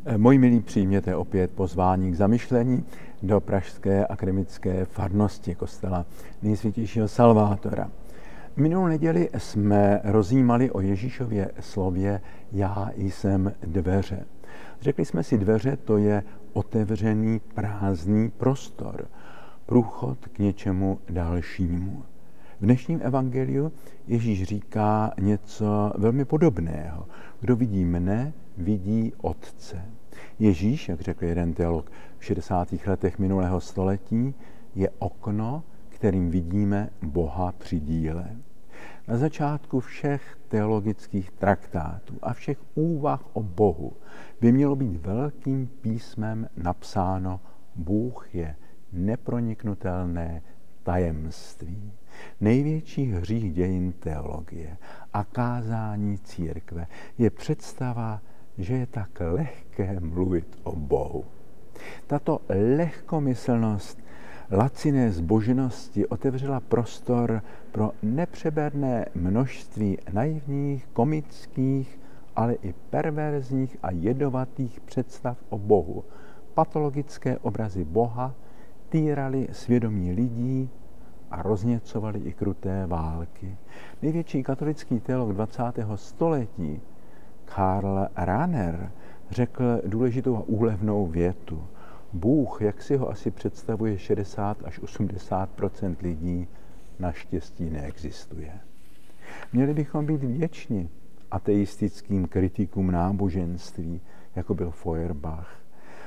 Moji milí, přijměte opět pozvání k zamyšlení do pražské akademické farnosti kostela Nejsvětějšího Salvátora. Minulou neděli jsme rozjímali o Ježíšově slově Já jsem dveře. Řekli jsme si, dveře to je otevřený prázdný prostor, průchod k něčemu dalšímu. V dnešním evangeliu Ježíš říká něco velmi podobného. Kdo vidí mne, vidí Otce. Ježíš, jak řekl jeden teolog v 60. letech minulého století, je okno, kterým vidíme Boha při díle. Na začátku všech teologických traktátů a všech úvah o Bohu by mělo být velkým písmem napsáno: Bůh je neproniknutelné tajemství. Největší hřích dějin teologie a kázání církve je představa, že je tak lehké mluvit o Bohu. Tato lehkomyslnost laciné zbožnosti otevřela prostor pro nepřeberné množství naivních, komických, ale i perverzních a jedovatých představ o Bohu. Patologické obrazy Boha týraly svědomí lidí a rozněcovaly i kruté války. Největší katolický teolog 20. století Karl Rahner řekl důležitou a úlevnou větu. Bůh, jak si ho asi představuje 60 až 80% lidí, naštěstí neexistuje. Měli bychom být vděční ateistickým kritikům náboženství, jako byl Feuerbach,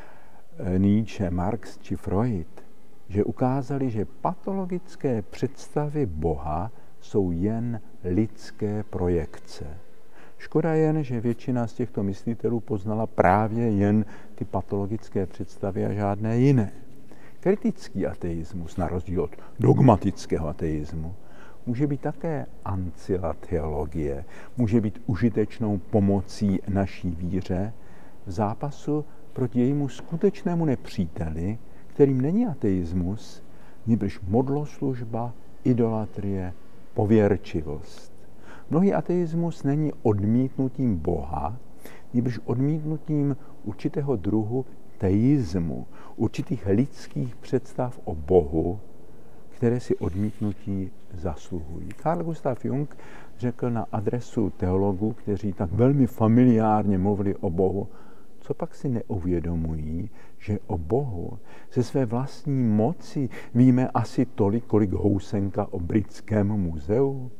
Nietzsche, Marx či Freud, že ukázali, že patologické představy Boha jsou jen lidské projekce. Škoda jen, že většina z těchto myslitelů poznala právě jen ty patologické představy a žádné jiné. Kritický ateismus, na rozdíl od dogmatického ateismu, může být také ancilla teologie, může být užitečnou pomocí naší víře v zápasu proti jejímu skutečnému nepříteli, kterým není ateismus, nýbrž modloslužba, idolatrie, pověrčivost. Mnohý ateismus není odmítnutím Boha, nýbrž odmítnutím určitého druhu teismu, určitých lidských představ o Bohu, které si odmítnutí zasluhují. Carl Gustav Jung řekl na adresu teologů, kteří tak velmi familiárně mluvili o Bohu, co pak si neuvědomují, že o Bohu ze své vlastní moci víme asi tolik, kolik housenka o Britském muzeu?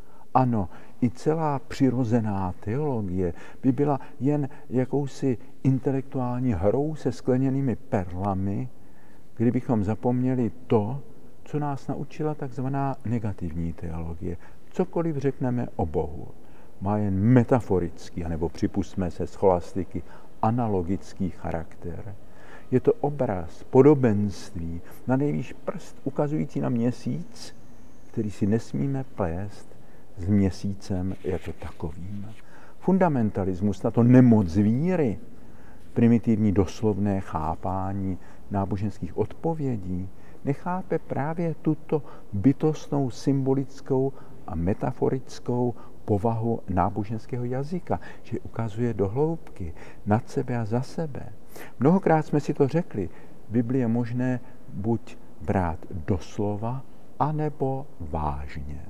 Ano, i celá přirozená teologie by byla jen jakousi intelektuální hrou se skleněnými perlami, kdybychom zapomněli to, co nás naučila takzvaná negativní teologie. Cokoliv řekneme o Bohu, má jen metaforický, anebo připustme se scholastiky, analogický charakter. Je to obraz, podobenství, na nejvýš prst ukazující na měsíc, který si nesmíme plést s měsícem jako takovým. Fundamentalismus, tato nemoc víry, primitivní doslovné chápání náboženských odpovědí, nechápe právě tuto bytostnou, symbolickou a metaforickou povahu náboženského jazyka, že ukazuje do hloubky, nad sebe a za sebe. Mnohokrát jsme si to řekli, Bibli je možné buď brát doslova, anebo vážně.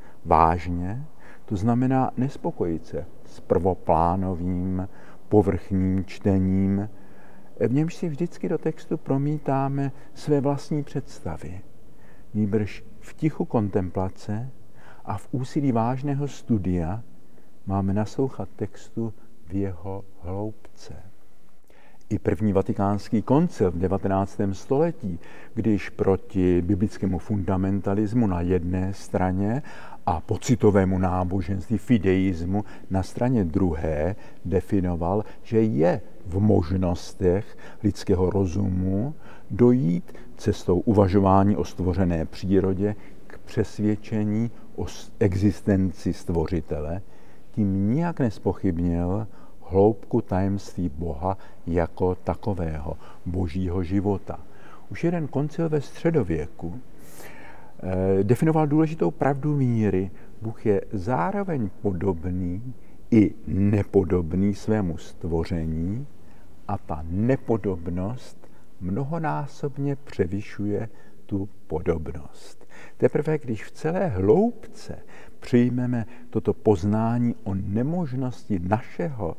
Vážně, to znamená nespokojit se s prvoplánovým, povrchním čtením, v němž si vždycky do textu promítáme své vlastní představy. Nýbrž v tichu kontemplace a v úsilí vážného studia máme naslouchat textu v jeho hloubce. I první vatikánský koncil v 19. století, když proti biblickému fundamentalismu na jedné straně a pocitovému náboženství, fideismu na straně druhé definoval, že je v možnostech lidského rozumu dojít cestou uvažování o stvořené přírodě k přesvědčení o existenci stvořitele, tím nijak nespochybnil hloubku tajemství Boha jako takového, božího života. Už jeden koncil ve středověku definoval důležitou pravdu víry. Bůh je zároveň podobný i nepodobný svému stvoření a ta nepodobnost mnohonásobně převyšuje tu podobnost. Teprve když v celé hloubce přijmeme toto poznání o nemožnosti našeho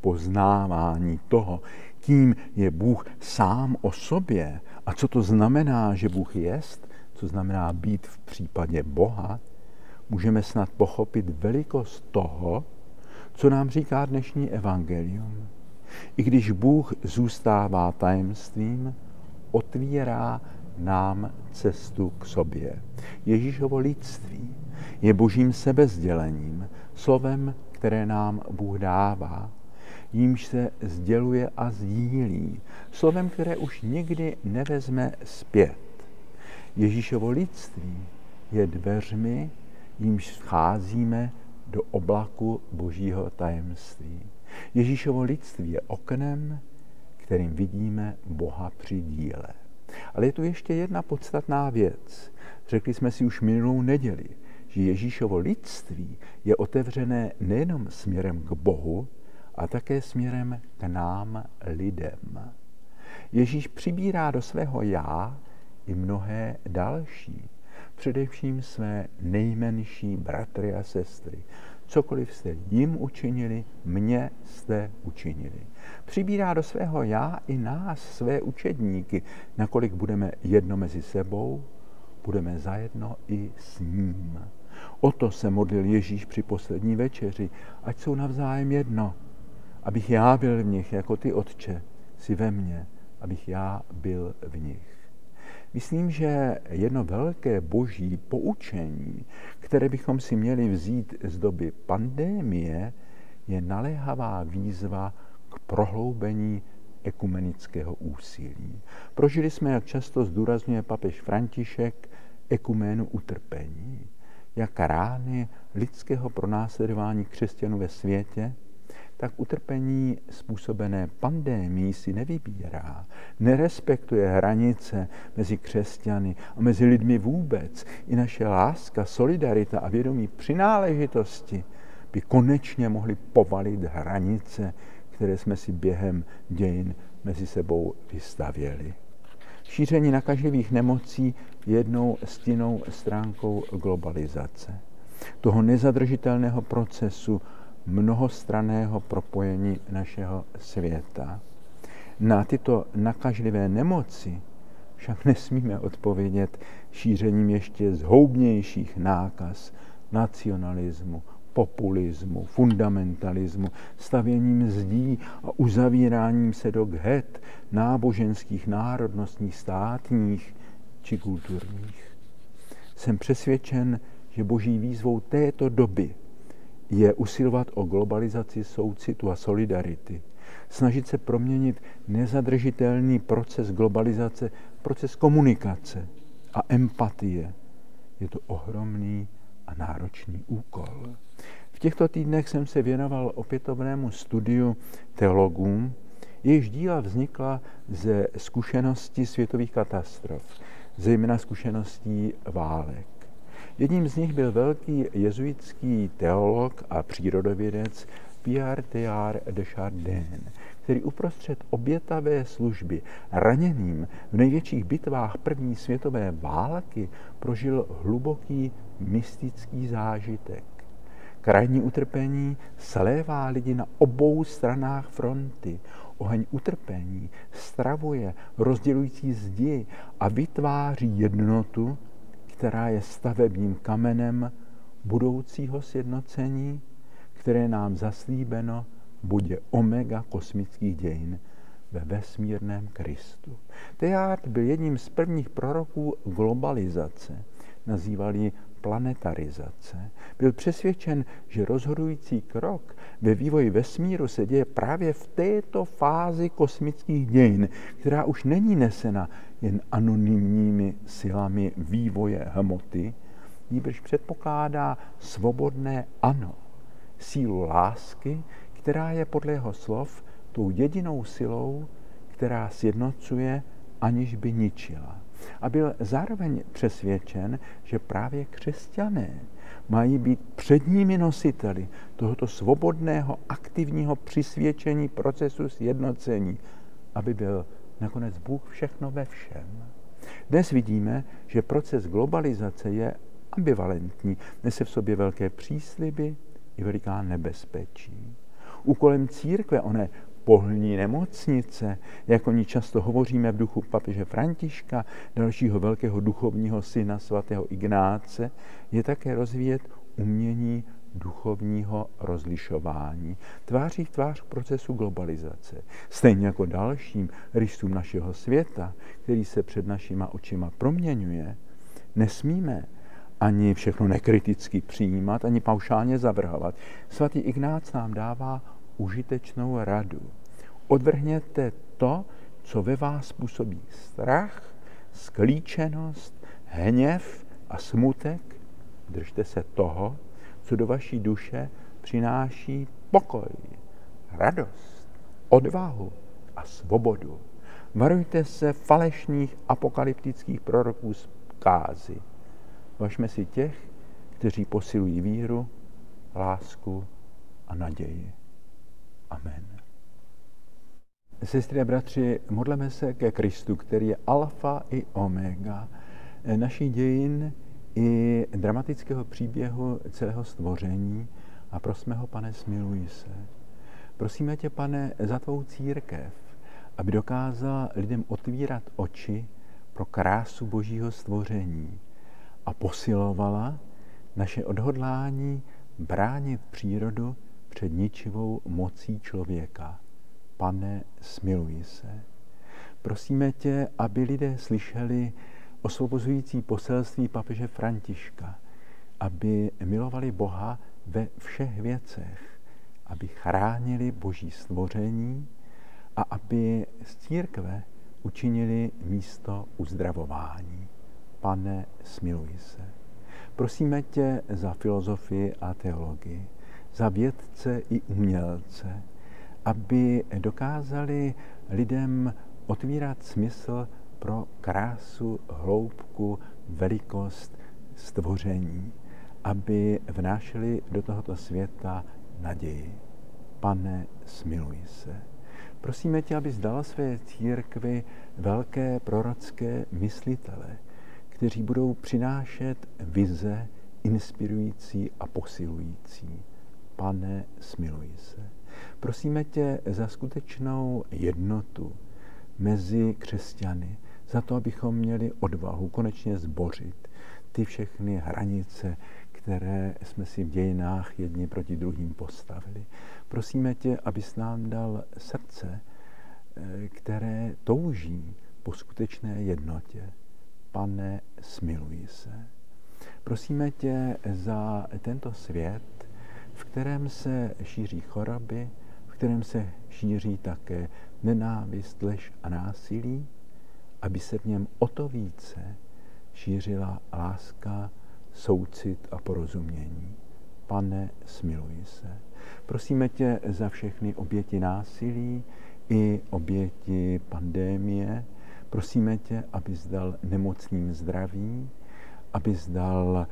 poznávání toho, kým je Bůh sám o sobě a co to znamená, že Bůh jest, co znamená být v případě Boha, můžeme snad pochopit velikost toho, co nám říká dnešní evangelium. I když Bůh zůstává tajemstvím, otvírá nám cestu k sobě. Ježíšovo lidství je božím sebezdělením, slovem, které nám Bůh dává, jímž se sděluje a sdílí, slovem, které už nikdy nevezme zpět. Ježíšovo lidství je dveřmi, jímž vcházíme do oblaku božího tajemství. Ježíšovo lidství je oknem, kterým vidíme Boha při díle. Ale je tu ještě jedna podstatná věc. Řekli jsme si už minulou neděli, že Ježíšovo lidství je otevřené nejenom směrem k Bohu, a také směrem k nám lidem. Ježíš přibírá do svého já i mnohé další, především své nejmenší bratry a sestry. Cokoliv jste jim učinili, mně jste učinili. Přibírá do svého já i nás, své učedníky, nakolik budeme jedno mezi sebou, budeme zajedno i s ním. O to se modlil Ježíš při poslední večeři, ať jsou navzájem jedno, abych já byl v nich, jako ty, Otče, jsi ve mně, abych já byl v nich. Myslím, že jedno velké boží poučení, které bychom si měli vzít z doby pandemie, je naléhavá výzva k prohloubení ekumenického úsilí. Prožili jsme, jak často zdůrazňuje papež František, ekuménu utrpení, jak rány lidského pronásledování křesťanů ve světě, tak utrpení způsobené pandémií si nevybírá, nerespektuje hranice mezi křesťany a mezi lidmi vůbec. I naše láska, solidarita a vědomí přináležitosti by konečně mohly povalit hranice, které jsme si během dějin mezi sebou vystavěli. Šíření nakažlivých nemocí je jednou stinnou stránkou globalizace, toho nezadržitelného procesu mnohostranného propojení našeho světa. Na tyto nakažlivé nemoci však nesmíme odpovědět šířením ještě zhoubnějších nákaz nacionalismu, populismu, fundamentalismu, stavěním zdí a uzavíráním se do ghet náboženských, národnostních, státních či kulturních. Jsem přesvědčen, že boží výzvou této doby je usilovat o globalizaci soucitu a solidarity. Snažit se proměnit nezadržitelný proces globalizace, proces komunikace a empatie. Je to ohromný a náročný úkol. V těchto týdnech jsem se věnoval opětovnému studiu teologům, jejichž díla vznikla ze zkušeností světových katastrof, zejména zkušeností válek. Jedním z nich byl velký jezuitský teolog a přírodovědec Pierre Teilhard de Chardin, který uprostřed obětavé služby raněným v největších bitvách první světové války prožil hluboký mystický zážitek. Krajní utrpení slévá lidi na obou stranách fronty. Oheň utrpení stravuje rozdělující zdi a vytváří jednotu, která je stavebním kamenem budoucího sjednocení, které nám zaslíbeno bude omega kosmických dějin ve vesmírném Kristu. Teilhard byl jedním z prvních proroků globalizace, nazýval ji planetarizace. Byl přesvědčen, že rozhodující krok ve vývoji vesmíru se děje právě v této fázi kosmických dějin, která už není nesena jen anonymními silami vývoje hmoty, nýbrž předpokládá svobodné ano, sílu lásky, která je podle jeho slov tou jedinou silou, která sjednocuje, aniž by ničila. A byl zároveň přesvědčen, že právě křesťané mají být předními nositeli tohoto svobodného, aktivního přisvědčení procesu sjednocení, aby byl nakonec Bůh všechno ve všem. Dnes vidíme, že proces globalizace je ambivalentní, nese v sobě velké přísliby i veliká nebezpečí. Úkolem církve, oné pohlní nemocnice, jak o ní často hovoříme v duchu papeže Františka, dalšího velkého duchovního syna svatého Ignáce, je také rozvíjet umění duchovního rozlišování, tváří v tvář procesu globalizace. Stejně jako dalším rysům našeho světa, který se před našima očima proměňuje, nesmíme ani všechno nekriticky přijímat, ani paušálně zavrhovat. Svatý Ignác nám dává užitečnou radu. Odvrhněte to, co ve vás působí strach, sklíčenost, hněv a smutek. Držte se toho, co do vaší duše přináší pokoj, radost, odvahu a svobodu. Varujte se falešných apokalyptických proroků z kázy. Važme si těch, kteří posilují víru, lásku a naději. Amen. Sestry a bratři, modleme se ke Kristu, který je alfa i omega našich dějin i dramatického příběhu celého stvoření, a prosme ho, Pane, smiluj se. Prosíme tě, Pane, za tvou církev, aby dokázala lidem otvírat oči pro krásu Božího stvoření a posilovala naše odhodlání bránit přírodu před ničivou mocí člověka. Pane, smiluj se. Prosíme tě, aby lidé slyšeli osvobozující poselství papeže Františka, aby milovali Boha ve všech věcech, aby chránili Boží stvoření a aby z církve učinili místo uzdravování. Pane, smiluj se. Prosíme tě za filozofii a teologii, za vědce i umělce, aby dokázali lidem otvírat smysl pro krásu, hloubku, velikost stvoření, aby vnášeli do tohoto světa naději. Pane, smiluj se. Prosíme tě, abys dal své církvi velké prorocké myslitele, kteří budou přinášet vize inspirující a posilující. Pane, smiluj se. Prosíme tě za skutečnou jednotu mezi křesťany, za to, abychom měli odvahu konečně zbořit ty všechny hranice, které jsme si v dějinách jedni proti druhým postavili. Prosíme tě, abys nám dal srdce, které touží po skutečné jednotě. Pane, smiluj se. Prosíme tě za tento svět, v kterém se šíří choroby, v kterém se šíří také nenávist, lež a násilí, aby se v něm o to více šířila láska, soucit a porozumění. Pane, smiluj se. Prosíme tě za všechny oběti násilí i oběti pandémie. Prosíme tě, abys dal nemocným zdraví, abys dal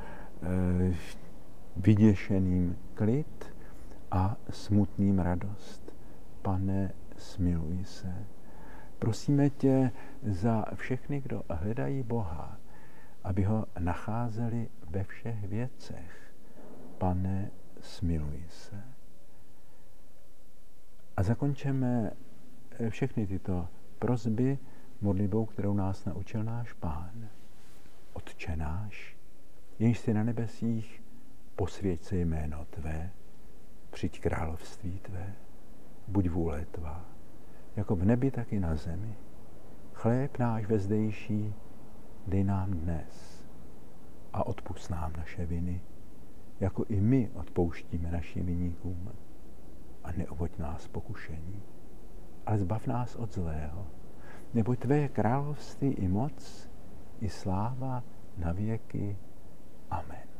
vyděšeným klid a smutným radost. Pane, smiluj se. Prosíme tě za všechny, kdo hledají Boha, aby ho nacházeli ve všech věcech. Pane, smiluj se. A zakončeme všechny tyto prosby modlitbou, kterou nás naučil náš Pán. Otče náš, jenž jsi na nebesích, posvěť se jméno tvé, přijď království tvé, buď vůle tvá, jako v nebi, tak i na zemi. Chléb náš vezdejší dej nám dnes a odpusť nám naše viny, jako i my odpouštíme našim viníkům. A neuvoď nás pokušení, ale zbav nás od zlého, neboť tvé je království i moc, i sláva na věky. Amen.